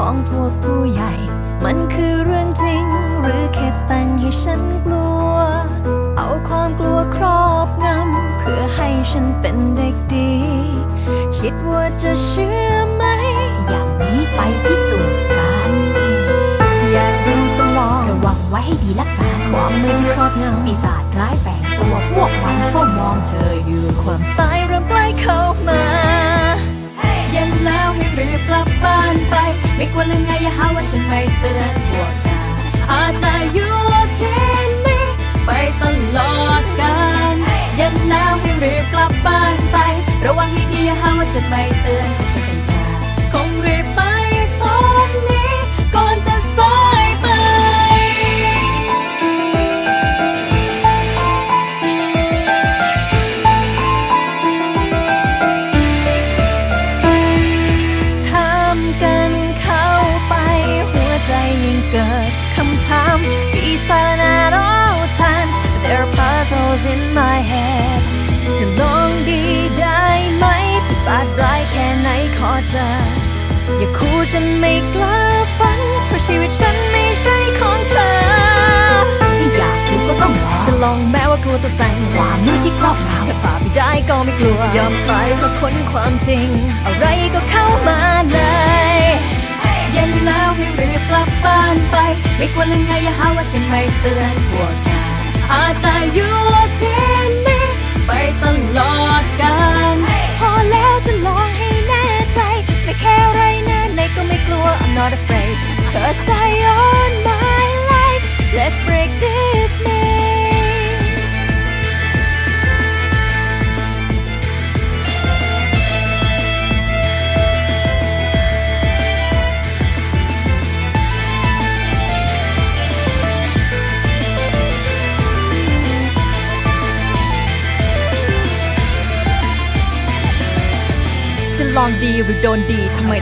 ของพวกผู้ใหญ่มันคือเรื่องจริงหรือแค่แต่งให้ฉันกลัวเอาความกลัวครอบงำเพื่อให้ฉันเป็นเด็กดีคิดว่าจะเชื่อไหมอย่างนี้ไปพิสูจน์กันอยากดูต้องลองระวังไว้ให้ดีละกันความมือที่ครอบงำปีศาจร้ายแฝงตัวพวกมันเฝ้ามองเธออยู่ความตายเริ่มใกล้เข้ามาเย็นแล้วให้รีบกลับบ้านไปไม่กลัวหรือไงอย่าหาว่าฉันไม่เตือนพวกเธออาจแต่อยู่ที่นี่ไปตลอดกันเย็นแล้วให้รีบกลับบ้านไประวังให้ดีอย่าหาว่าฉันไม่เตือนถ้าฉันเป็นเธอคงรีบไปตอนนี้ก่อนจะสายไปยิ่งเกิดคำถาม Be silent at all times but there are puzzles in my head จะลองดีได้ไหมปีศาจร้ายแค่ไหนขอเธออย่าคู่ฉันไม่กล้าฝันเพราะชีวิตฉันไม่ใช่ของเธอที่อยากรู้ก็ต้องลองจะลองแม้ว่ากลัวตัวสั่นความมืดที่ครอบงำถ้าฝ่าไม่ได้ก็ไม่กลัวยอมตายเพราะค้นความจริงอะไรก็เข้ามาเลยเย็นแล้วให้รีบกลับบ้านไปไม่กลัวหรือไงอย่าหาว่าฉันไม่เตือนพวกเธออาจแต่อยู่ที่นี่ไปตลอดกันพอแล้วจะลองให้แน่ใจไม่แค่ไรแน่ในก็ไม่กลัว I'm not afraid cause I own my life let's break this mazeจะลองดีหรือโดนดีทำไม